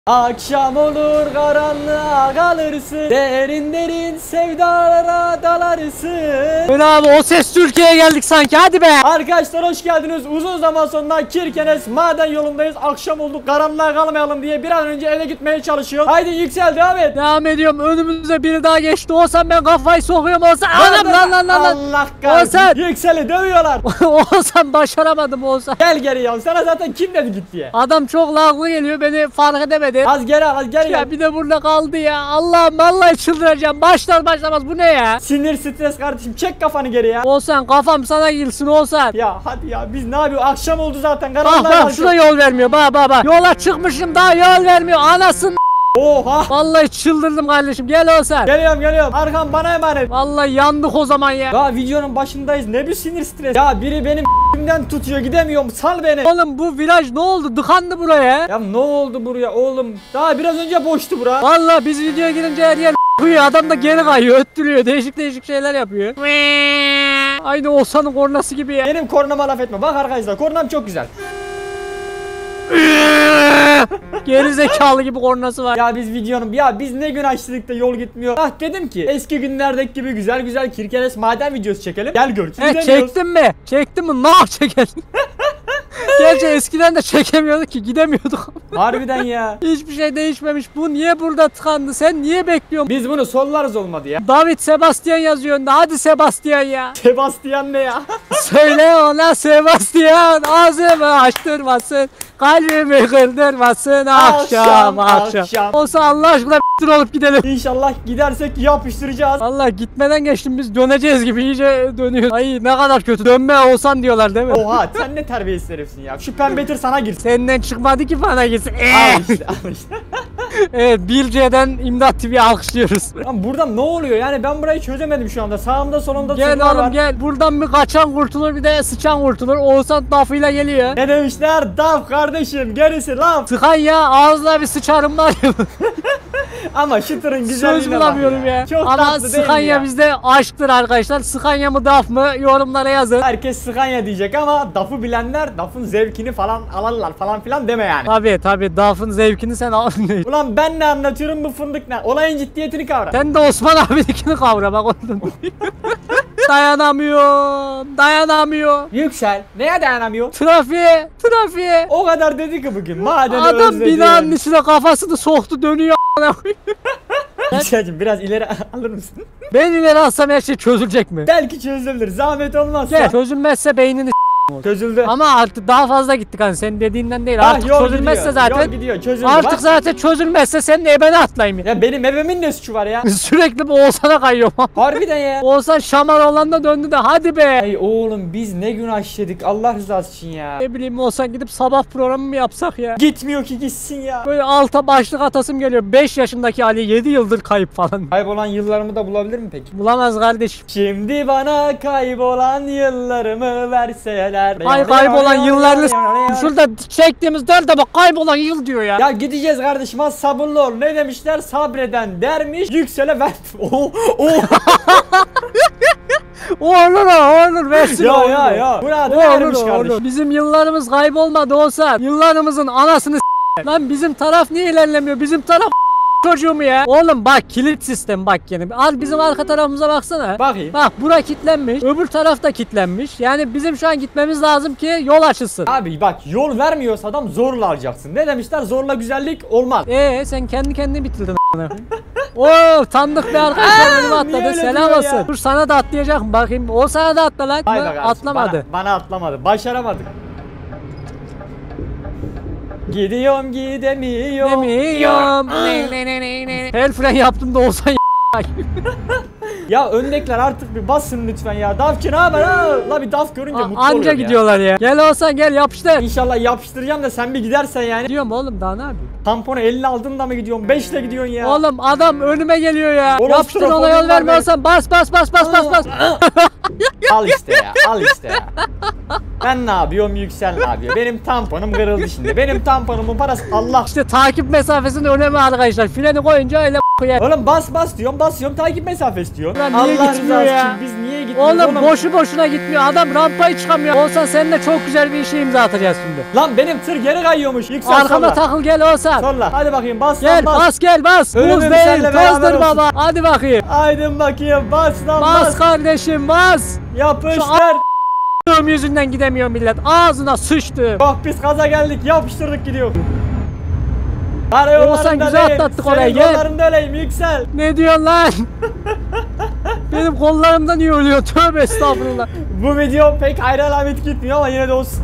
Akşam olur karanlığa kalırsın, derin derin sevdalara dalarsın. Ben abi o ses Türkiye'ye geldik sanki, hadi be. Arkadaşlar hoş geldiniz. Uzun zaman sonra Kirkenes maden yolundayız. Akşam oldu, karanlığa kalmayalım diye bir an önce eve gitmeye çalışıyor. Haydi Yüksel, devam et. Devam ediyorum, önümüze biri daha geçti. Olsan ben kafayı sokuyorum olsan. Anam lan. Allah kahretsin. Olsan. Yüksel'i dövüyorlar. Olsan başaramadım olsan. Gel geri ya, sana zaten kim dedi git diye. Adam çok laglı geliyor, beni fark edemedi. Az geri al, az geri Ya gel. bir de burada kaldı ya. Allah'ım vallahi çıldıracağım. Başlar başlamaz bu ne ya? Sinir stres kardeşim, çek kafanı geri ya. Olsan kafam sana girsin olsan. Ya hadi ya, biz ne yapıyoruz? Akşam oldu zaten, Bak karanlığa bak kalkıyor. şuna yol vermiyor, bak. Yola çıkmışım daha yol vermiyor anasın. Oha. Vallahi çıldırdım kardeşim, gel olsan. Geliyorum. Arkam bana emanet. Vallahi yandık o zaman ya. Ya videonun başındayız. Ne bir sinir stres. Ya biri benim ***'imden tutuyor, gidemiyorum. Sal beni. Oğlum bu viraj ne oldu? Dıkandı buraya. Ya ne oldu buraya oğlum? Daha biraz önce boştu bura. Vallahi biz videoya girince her yer uyuyor. Adam da geri kayıyor, öttürüyor. Değişik şeyler yapıyor. Aynı Oğuzhan'ın kornası gibi ya. Benim kornama laf etme. Bak arkadaşlar, kornam çok güzel. Geri zekalı gibi kornası var. Ya biz ne gün açtık da yol gitmiyor. Ah dedim ki eski günlerdeki gibi güzel Kirkenes maden videosu çekelim. Gel gör. Çektin mi? Çektin mi? Ne çekelim? Gerçi eskiden de çekemiyorduk ki, gidemiyorduk. Harbiden ya. Hiçbir şey değişmemiş. Bu niye burada tıkandı? Sen niye bekliyorsun? Biz bunu sollarız olmadı ya. David Sebastian yazıyor önünde. Hadi Sebastian ya. Sebastian ne ya? Söyle ona Sebastian, ağzımı açtırmasın, kalbimi kırdırmasın akşam. Olsa Allah aşkına bir olup gidelim. İnşallah gidersek yapıştıracağız. Vallahi gitmeden geçtim, biz döneceğiz gibi iyice dönüyoruz. Ay ne kadar kötü, dönme olsan diyorlar değil mi? Oha, sen ne terbiyesiz herifsin ya. Şu pembe tır sana girsin. Senden çıkmadı ki bana gitsin. Al işte. Evet, 1C'den İmdat TV'yi alkışlıyoruz. Lan buradan ne oluyor yani, ben burayı çözemedim şu anda. Sağımda solumda Gel tırlar oğlum var. gel, buradan bir kaçan kurtulur, bir de sıçan kurtulur. Oğuzhan lafıyla geliyor. Ne demişler? Daf kardeşim, gerisi laf. Sıkan ya, ağzına bir sıçarım var ya. Ama şu tırın güzelliğine Söz bak bulamıyorum ya. Çok Ama tatlı değil mi Scania ya? bizde aşktır arkadaşlar. Scania mı DAF mı, yorumlara yazın. Herkes Scania diyecek ama DAF'ı bilenler DAF'ın zevkini falan alırlar falan filan deme yani. Tabi DAF'ın zevkini sen al. Ulan ben ne anlatıyorum, bu fındık ne? Olayın ciddiyetini kavra. Sen de Osman abininkini kavra bak oğlum. Dayanamıyor. Yüksel, neye dayanamıyor? Trafiğe. O kadar dedi ki bugün madeni Adam özledim. binanın içine kafasını soktu, dönüyor. Yüksel'cim biraz ileri alır mısın? Ben ileri alsam her şey çözülecek mi? Belki çözülebilir, zahmet olmazsa. Gel, çözülmezse beynini Çözüldü. ama artık daha fazla gittik hani, senin dediğinden değil. Ah, Artık yol çözülmezse gidiyor, zaten. yol gidiyor, çözüldü. Artık Bak. zaten çözülmezse senin ebene atlayayım ya. Ya benim evimin ne suçu var ya? Sürekli bu Oğuzhan'a kayıyorum. Harbiden ya. Oğuzhan şamar olan da döndü de hadi be. Ey oğlum, biz ne günah işledik Allah rızası için ya. Ne bileyim, Oğuzhan gidip sabah programı mı yapsak ya? Gitmiyor ki gitsin ya. Böyle alta başlık atasım geliyor. 5 yaşındaki Ali 7 yıldır kayıp falan. Kaybolan yıllarımı da bulabilir mi peki? Bulamaz kardeşim. Şimdi bana kaybolan yıllarımı verseler. Ay kaybolan yıllarını şurada çektiğimiz dörde bak, kaybolan yıl diyor ya. Ya gideceğiz kardeşim, az sabırlı ol. Ne demişler? Sabreden dermiş, Yüksel'e ver. Olur versin. Ya. Burada vermiş kardeşim. Bizim yıllarımız kaybolmadı olsa, yıllarımızın anasını lan bizim taraf niye ilerlemiyor? Bizim taraf çocuğum ya. Oğlum bak, kilit sistem bak yine. Al bizim arka tarafımıza baksana. Bakayım. Bak bura kilitlenmiş. Öbür taraf da kilitlenmiş. Yani bizim şu an gitmemiz lazım ki yol açılsın. Abi bak, yol vermiyorsa adam zorla alacaksın. Ne demişler? Zorla güzellik olmaz. Sen kendi kendini bitirdin. Oo, tanıdık bir arkadaşlar önüme niye atladı. öyle Selam diyor olsun. ya? Dur sana da atlayacak mı bakayım. O sana da atla lan. Hayır be kardeşim, Atlamadı. Bana atlamadı. Başaramadık. Gidiyorum gidemiyorum. Demiyorum. El fren yaptım da olsan Ya öndekiler artık bir basın lütfen ya. Dafçı ne haber ha? La bir daf görünce mutlu oluyorum anca ya. gidiyorlar ya. Gel olsan gel, yapıştır. İnşallah yapıştıracağım da sen bir gidersen yani. Gidiyorum oğlum, daha ne yapayım? Tamponu 50 aldın da mı gidiyorsun? 5 ile gidiyorsun ya. Oğlum adam önüme geliyor ya. Oğlum, Yapıştır, ona strafonun yol var vermiyorsan bas. Al işte ya. Ben ne yapıyorum, Yüksel ne yapıyor? Benim tamponum kırıldı şimdi. Benim tamponumun parası Allah. İşte takip mesafesinin önemi arkadaşlar. Freni koyunca öyle koyar. Oğlum bas diyorum, basıyorum, takip mesafesi diyorum. Lan niye Allah gitmiyor rızası ya? için biz niye gitmiyoruz Oğlum boşu boşuna gitmiyor. Adam rampayı çıkamıyor. Olsan seninle çok güzel bir işe imza atacağız şimdi. Lan benim tır geri kayıyormuş. Yüksel Arkama solla. takıl gel Olsan. Solla. Hadi bakayım bas Gel lan bas. bas gel bas. Ölümüm Buz değil seninle beraber tozdur olsun. baba. Hadi bakayım. Haydi bakayım bas lan Bas bas. kardeşim bas. Yapıştır. Şu yüzünden gidemiyor millet. Ağzına sıçtı. Bak biz kaza geldik yapıştırdık gidiyor. Oğuzhan güzel atlattık oraya, gel. Senin yollarında öyleyim Yüksel. Ne diyorsun lan? Benim kollarımda niye ölüyor? Tövbe estağfurullah. Bu video pek ayrı alamet gitmiyor ama yine de olsun.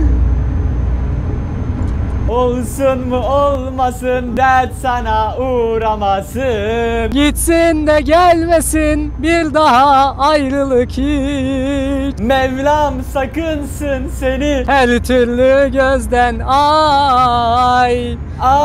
Olsun mu olmasın dert sana uğramasın. Gitsin de gelmesin bir daha ayrılık hiç. Mevlam sakınsın seni. Her türlü gözden ay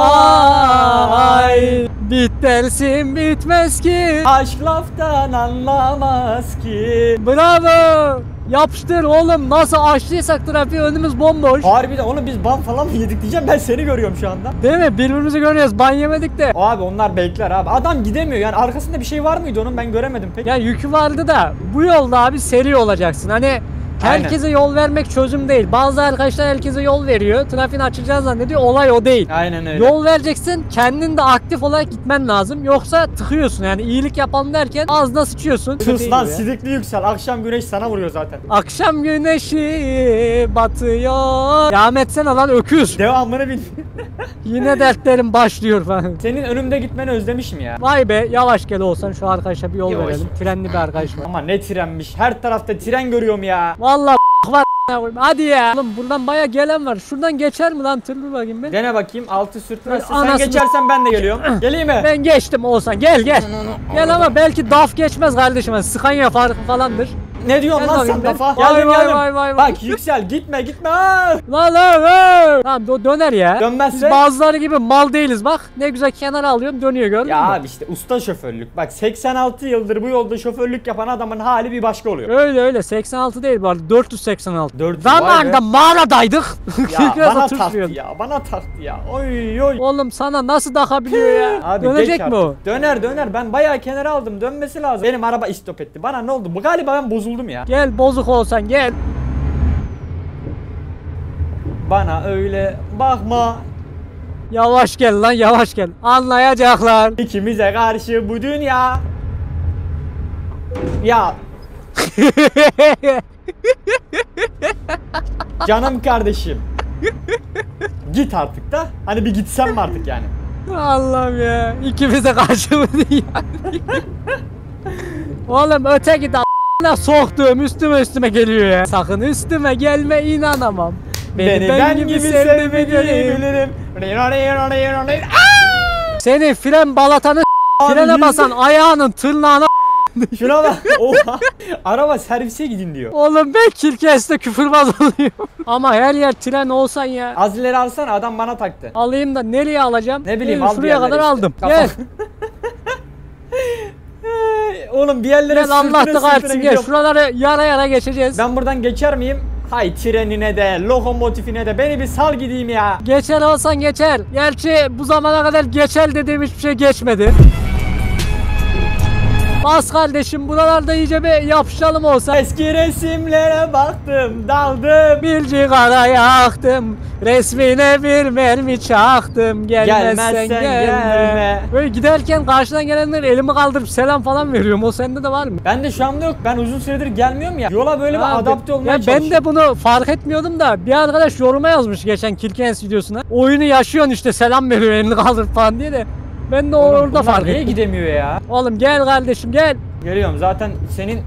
Ay. bit dersin bitmez ki. Aşk laftan anlamaz ki. Bravo. Yapıştır oğlum, nasıl açtıysak trafiği önümüz bomboş. Harbiden oğlum biz ban falan mı yedik diyeceğim, ben seni görüyorum şu anda. Değil mi? Birbirimizi görüyoruz. Ban yemedik de. Abi onlar bekler abi. Adam gidemiyor yani, arkasında bir şey var mıydı onun, ben göremedim pek. Ya yükü vardı da bu yolda abi seri olacaksın. Hani herkese yol vermek çözüm değil. Bazı arkadaşlar herkese yol veriyor. Trafiğin açılacağını zannediyor. Olay o değil. Aynen öyle. Yol vereceksin, kendin de aktif olarak gitmen lazım. Yoksa tıkıyorsun yani, iyilik yapalım derken ağzına sıçıyorsun. Sus lan sidikli Yüksel, akşam güneş sana vuruyor zaten. Akşam güneşi batıyor. Devam etsene lan öküz. Devamını bil. Yine dertlerim başlıyor falan. Senin önümde gitmeni özlemişim ya. Vay be, yavaş gel olsan şu arkadaşa bir yol Yavaş. verelim. Trenli bir arkadaş var. Ama ne trenmiş, her tarafta tren görüyorum ya. Vallahi var. Hadi ya. Oğlum buradan baya gelen var. Şuradan geçer mi lan tır, bir bakayım ben. Dene bakayım, altı sürtmezse sen Anasını geçersen ben de geliyorum. Geleyim mi? Ben geçtim olsan, gel gel. Gel ama belki DAF geçmez kardeşim. Scania farkı falandır. Ne diyorsun Gel lan bakayım sen ben. lafa? Vay, Geldim vay, geldim. vay, vay, vay. Bak Yüksel gitme gitme. Aa! Lan lan. Tamam döner ya. Dönmezse? Biz bazıları gibi mal değiliz bak. Ne güzel kenara alıyorum, dönüyor, gördün Ya mü? abi işte usta şoförlük. Bak 86 yıldır bu yolda şoförlük yapan adamın hali bir başka oluyor. Öyle öyle, 86 değil bu arada, 486. 400, Zamanında vay be. mağaradaydık. Ya Biraz bana otur taktı şuraya. ya, bana taktı ya. Oy oy. Oğlum sana nasıl takabiliyor ya? Abi Dönecek geç mi o? artık. Döner döner, ben bayağı kenara aldım, dönmesi lazım. Benim araba istop etti. Bana ne oldu? Bu galiba ben bozuldum ya. Gel bozuk olsan gel. Bana öyle bakma. Yavaş gel lan, yavaş gel. Anlayacaklar. İkimize karşı bu dünya. Ya canım kardeşim. Git artık da. Hani bir gitsem mi artık yani? Allah'ım ya. İkimize karşı mı yani? Oğlum öte git a**ına soktuğum üstüme geliyor ya. Sakın üstüme gelme, inanamam. Beni ben gibi sevmediğini bilirim. Senin fren balatanı frene yüzde- basan ayağının tırnağına. Şuna bak. Oha. Araba servise gidin diyor. Oğlum ben Kirkes'te küfürbaz oluyorum. Ama her yer tren olsan ya. Az ileri alsana, adam bana taktı. Alayım da nereye alacağım? Ne bileyim, Gel, al bir şuraya yerlere kadar işte. aldım. Kafa- Gel. Oğlum bir yerlere Gel Allah sürtüne sürtüne tıkarsın, gel. gidiyorum. Şuraları yara yara geçeceğiz. Ben buradan geçer miyim? Hay trenine de, lokomotifine de, beni bir sal gideyim ya. Geçer olsan geçer. Gerçi bu zamana kadar geçer dediğim hiçbir şey geçmedi. Bas kardeşim, buralarda iyice bir yapışalım olsa. Eski resimlere baktım, daldım. Bir cigara yaktım, resmine bir mermi çaktım. Gelmezsen gelme. Böyle giderken karşıdan gelenler elimi kaldırıp selam falan veriyorum. O sende de var mı? Ben de şu anda yok. Ben uzun süredir gelmiyorum ya. Yola böyle bir Abi, adapte olmaya ya ben çalışıyorum. de bunu fark etmiyordum da bir arkadaş yoruma yazmış geçen Kirkens videosuna. Oyunu yaşıyorsun işte, selam veriyor elini kaldırıp falan diye de. Ben de Oğlum, orada bunlar fark niye ettim. gidemiyor ya? Oğlum gel kardeşim gel. Geliyorum zaten senin...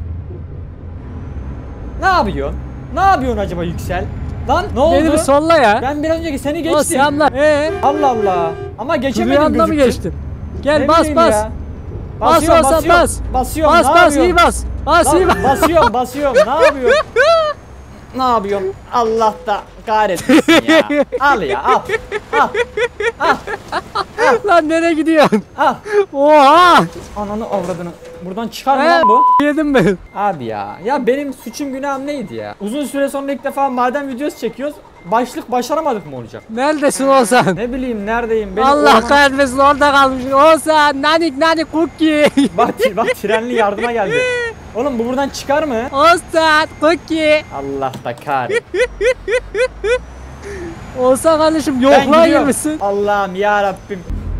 Ne yapıyorsun? Ne yapıyorsun acaba Yüksel? Lan ne oldu? Beni bir solla ya. Ben bir önceki seni O geçtim. selamlar. Allah Allah. Ama geçemedim Rüyanda mı gözüktü. geçtin? Gel Ne bas bileyim bas. ya. Bas Basıyorum, olsan basıyorum. bas. Basıyorum. Bas ne bas yapıyorsun? iyi bas. Bas iyi bas. Basıyorum basıyorum. Ne yapıyorsun? Ne yapıyorsun? Allah da kahretmesin ya. Al ya al. Al. Lan nereye gidiyorsun? Al. Oha. Ananı avradını. Buradan çıkar mı He. lan bu? Yedim ben. Abi ya. Ya benim suçum günahım neydi ya? Uzun süre sonra ilk defa maden videosu çekiyoruz. Başlık başaramadık mı olacak? Neredesin Oğuzhan? Ne bileyim neredeyim? Benim Allah orman- kahretmesin, orada kalmışsın. Oğuzhan nanik nanik cookie. Bak trenli yardıma geldi. Oğlum bu buradan çıkar mı? Oğuzhan Cookie. Allah da kahretsin. Oğuzhan kardeşim Ben yokluğa gidiyorum. girmişsin. Allah'ım ya Rabbim.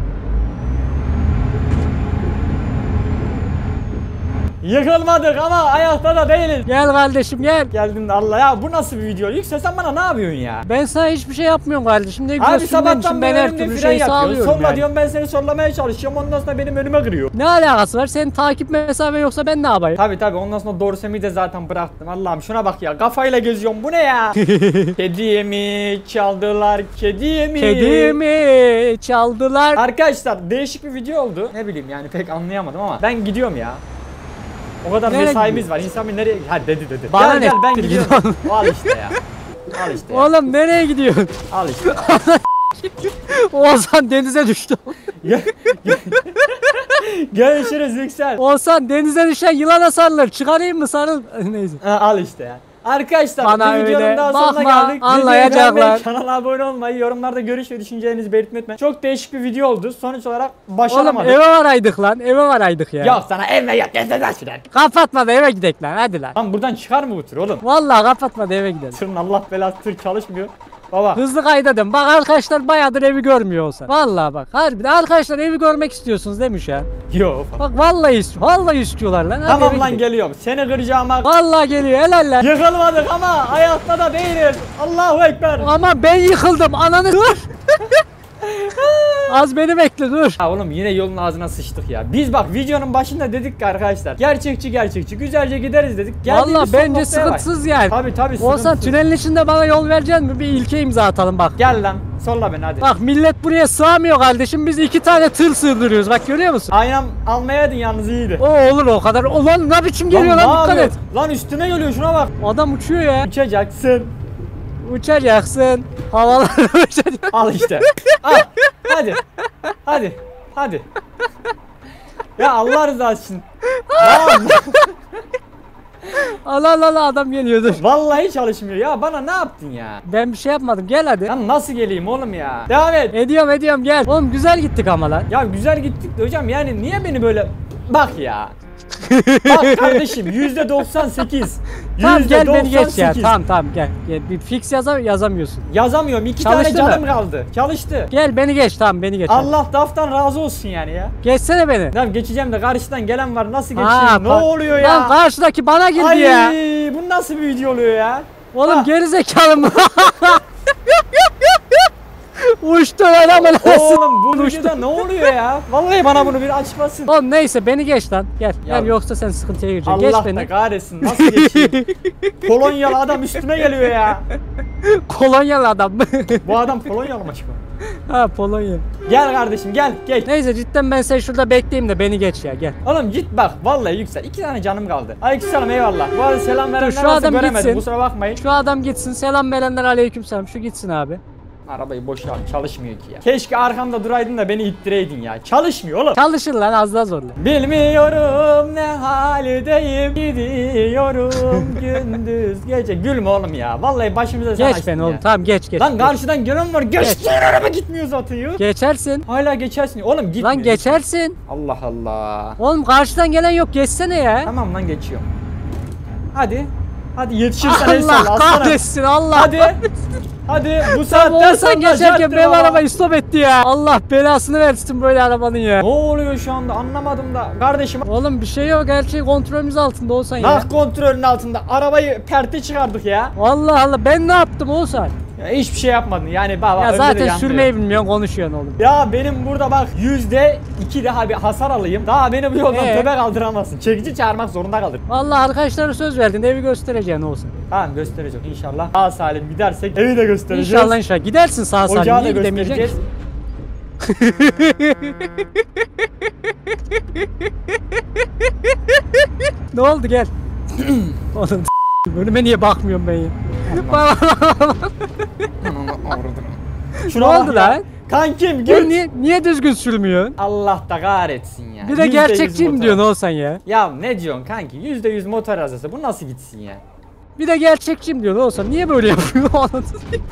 Yıkılmadık ama ayakta da değiliz. Gel kardeşim gel. Geldim de Allah ya, bu nasıl bir video? Yüksel sen bana ne yapıyorsun ya? Ben sana hiçbir şey yapmıyorum kardeşim. Ne güzel Abi sürmen sabahtan için beri ben her önümde türlü fren şey yapıyorsun. sağlıyorum Solla yani. diyorum, ben seni sollamaya çalışıyorum. Ondan sonra benim önüme kırıyor. Ne alakası var? Senin takip mesafe yoksa ben ne yapayım? Tabi ondan sonra Dorsem'i de zaten bıraktım. Allah'ım şuna bak ya, kafayla geziyorum, bu ne ya? Kedimi çaldılar, kedimi. Kedimi çaldılar. Arkadaşlar değişik bir video oldu. Ne bileyim yani, pek anlayamadım ama ben gidiyorum ya. O kadar Nereye mesaimiz var. İnsan bir nereye... Ha dedi. Bana Gel ne? ben gidiyorum. Al işte ya. Al işte ya. Oğlum nereye gidiyorsun? Al işte ya. Oğuzhan denize düştü. Görüşürüz Yüksel. Oğuzhan denize düşen yılana sarılır. Çıkarayım mı sarıl? Neyse. Ha, al işte ya. Arkadaşlar Bana bu videonun öyle daha sonuna bakma, geldik. anlayacaklar. Videoyu beğenmeyi, kanala abone olmayı, yorumlarda görüş ve düşüncelerinizi belirtmeyi unutmayın. Çok değişik bir video oldu. Sonuç olarak Oğlum başaramadık. eve varaydık lan. Eve varaydık ya. Yok sana evle yok. Gezden şuradan. Kapatma da eve gidek lan. Hadi lan. Lan buradan çıkar mı bu tır oğlum? Vallahi kapatma da eve gidelim. Tırın Allah belası, tır çalışmıyor. Baba. Hızlı kaydedim. Bak arkadaşlar bayağıdır evi görmüyor olsa. Vallahi bak. Harbiden arkadaşlar evi görmek istiyorsunuz demiş ya. Yok. Bak vallahi istiyorlar lan. Hadi Tamam eve lan, gidelim. geliyorum. Seni kıracağım bak. Vallahi geliyor helaller. Yıkılmadık ama ayakta da değiliz. Allahu Ekber. Ama ben yıkıldım. Ananı dur. Az beni bekle dur. Ya oğlum yine yolun ağzına sıçtık ya. Biz bak videonun başında dedik ki arkadaşlar, gerçekçi güzelce gideriz dedik. Geldiğimiz Vallahi son bence noktaya bak. sıkıntısız yani. Tabi Olsan sıkıntısız. tünelin içinde bana yol vereceksin mi? Bir ilke imza atalım bak. Gel lan solla beni hadi. Bak millet buraya sığamıyor kardeşim. Biz 2 tane tır sığdırıyoruz. Bak görüyor musun? Aynam almayaydın yalnız, iyiydi. O olur o kadar. Ulan ne biçim geliyor lan, ne dikkat et. yapıyor? Lan üstüne geliyor, şuna bak. Adam uçuyor ya. Uçacaksın. Uçacaksın. Havalar uçacak. Al işte. Al. Hadi. Ya Allah rızası için. Lan, Allah adam geliyor dur. vallahi çalışmıyor ya, bana ne yaptın ya? Ben bir şey yapmadım gel hadi. Ya nasıl geleyim oğlum ya? Devam et. Ediyorum gel. Oğlum güzel gittik ama lan. Ya güzel gittik de hocam, yani niye beni böyle... Bak ya. Bak kardeşim %98. Tamam gel beni geç ya. %98. Tamam gel. Bir fix yazamıyorsun. Yazamıyorum. 2 Çalıştı tane mı? canım kaldı. Çalıştı. Gel beni geç tamam beni geç. Allah daftan razı olsun yani ya. Geçsene beni. Tamam geçeceğim de karşıdan gelen var. Nasıl geçeyim? Ha, Ne oluyor ya? Lan karşıdaki bana girdi Ay, ya. bu nasıl bir video oluyor ya? Oğlum Ha. gerizekalı mı? Uçtu lan ama nasıl? Oğlum bu videoda ne oluyor ya? Vallahi bana bunu bir açmasın. Oğlum neyse beni geç lan. Gel. Ya- Gel yoksa sen sıkıntıya gireceksin. Geç Allah da beni. kahretsin. Nasıl geçeyim? Polonyalı adam üstüme geliyor ya. Kolonyalı adam. Bu adam Polonyalı mı çıkıyor? Ha Polonya. Gel kardeşim gel. Geç. Neyse cidden ben seni şurada bekleyeyim de beni geç ya gel. Oğlum git bak, vallahi Yüksel. 2 tane canım kaldı. Aleykümselam, eyvallah. Bu arada selam verenler şu varsa adam göremedim. gitsin. Kusura bakmayın. Şu adam gitsin selam verenler aleykümselam şu gitsin abi. Arabayı boş ver, çalışmıyor ki ya. Keşke arkamda duraydın da beni ittireydin ya. Çalışmıyor oğlum. Çalışır lan az daha zorla. Bilmiyorum ne haldeyim, gidiyorum gündüz gece. Gülme oğlum ya. Vallahi başımıza sen Geç açtın beni ya. oğlum tamam geç. Lan karşıdan gelen var. Geçti, araba gitmiyor zaten ya. Geçersin. Hala geçersin. Oğlum gitmiyor. Lan geçersin. Allah Allah. Oğlum karşıdan gelen yok geçsene ya. Tamam lan, geçiyorum. Hadi. Hadi yetişirsen el salla Allah aslanım. kahretsin Allah. Hadi. Hadi bu Sen saatten sonra olsan geçerken çarptır benim baba. arabayı stop etti ya. Allah belasını versin böyle arabanın ya. Ne oluyor şu anda anlamadım da. Kardeşim Oğlum bir şey yok her şey kontrolümüz altında olsan ya. nah kontrolün altında arabayı perte çıkardık ya. Allah Allah ben ne yaptım olsan? Ya hiçbir şey yapmadın yani baba. Ya önde de zaten yandı. sürmeyi bilmiyorsun konuşuyorsun oğlum. Ya benim burada bak %2 daha bir hasar alayım. Daha beni bu yoldan töbe kaldıramazsın. Çekici çağırmak zorunda kalır. Vallahi arkadaşlara söz verdin evi göstereceksin olsun. Tamam göstereceğim inşallah. Sağ salim gidersek evi de göstereceğiz. İnşallah gidersin sağ salim. Ocağı da Niye gidemeyeceksin? göstereceğiz. Ne oldu gel. Oğlum önüme niye bakmıyorum ben ya? Ne Şuna oldu bak ya. lan? Kankim Bu gül. niye düzgün sürmüyorsun? Allah da kahretsin ya. Bir de %100 gerçekçiyim motor. diyorsun olsan ya. Ya ne diyorsun kanki? %100 motor arızası. Bu nasıl gitsin ya? Bir de gerçekçiyim diyorsun olsan niye böyle yapıyorsun?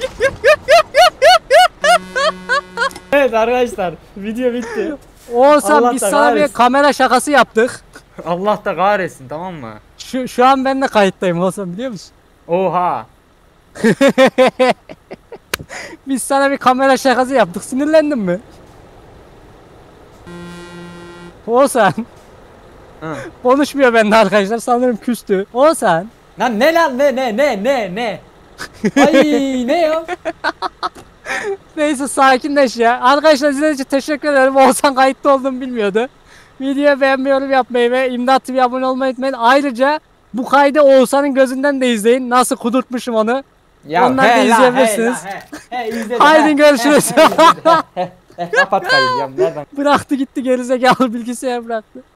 Evet arkadaşlar, video bitti. Olsan Allah biz da sana bir kahretsin. kamera şakası yaptık. Allah da kahretsin, tamam mı? Şu an ben de kayıttayım olsam biliyor musun? Oha. Biz sana bir kamera şakası yaptık. Sinirlendin mi? Oğuzhan. Hı. Konuşmuyor bende arkadaşlar. Sanırım küstü. Oğuzhan. Lan ne lan ne? Ay ne ya? Neyse sakinleş ya. Arkadaşlar izlediğiniz için teşekkür ederim. Oğuzhan kayıtta olduğumu bilmiyordu. Videoyu beğenmeyi, yorum yapmayı ve İmdat TV'ye abone olmayı unutmayın. Ayrıca bu kaydı Oğuzhan'ın gözünden de izleyin. Nasıl kudurtmuşum onu. Ondan da izleyebilirsiniz. İzledim, Haydi görüşürüz. Kapat kaydı ya. Nereden? Bıraktı gitti gerizekalı bilgisayar bıraktı.